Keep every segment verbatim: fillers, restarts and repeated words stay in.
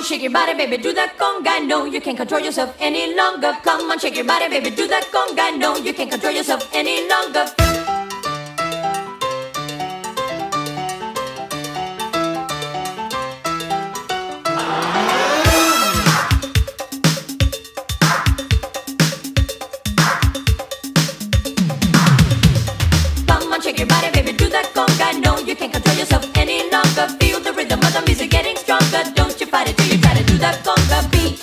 on, shake your body, baby, do that conga. No, you can't control yourself any longer. Come on, shake your body, baby, do that conga. No, you can't control yourself any longer. Come on, shake your body, baby, do that conga. No, you can't control yourself any longer. Feel the rhythm of the music getting stronger. Don't you fight it till you try to do that conga beat.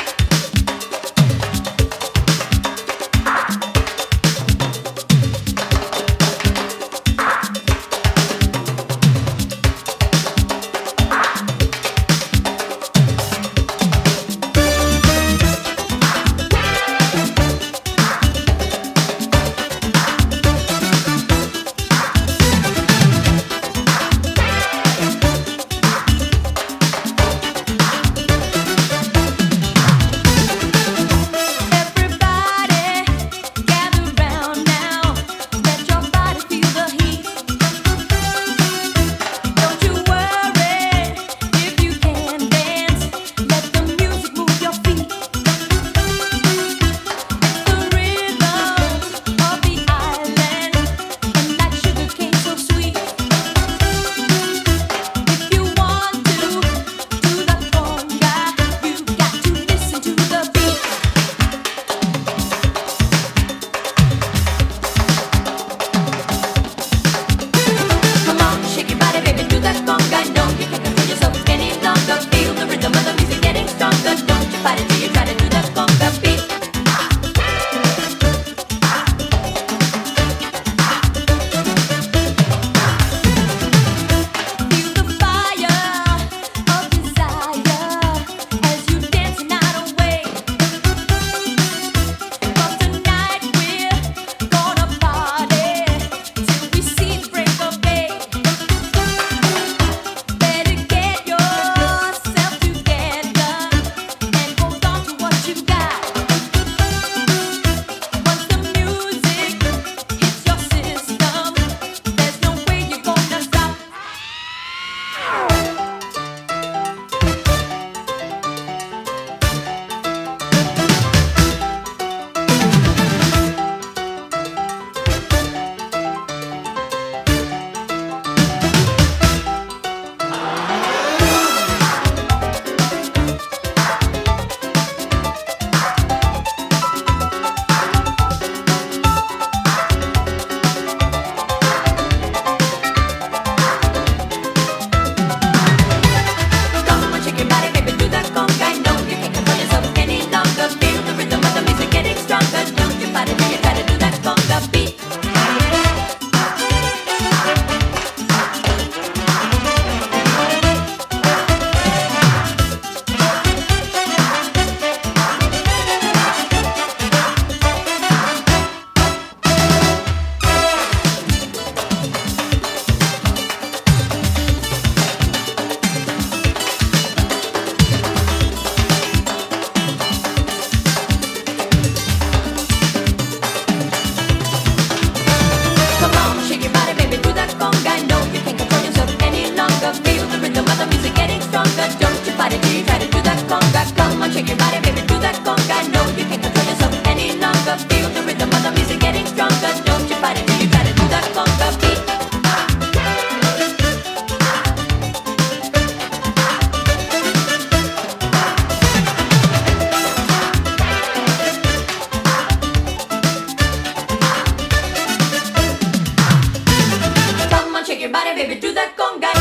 Shake your body, baby, do that conga.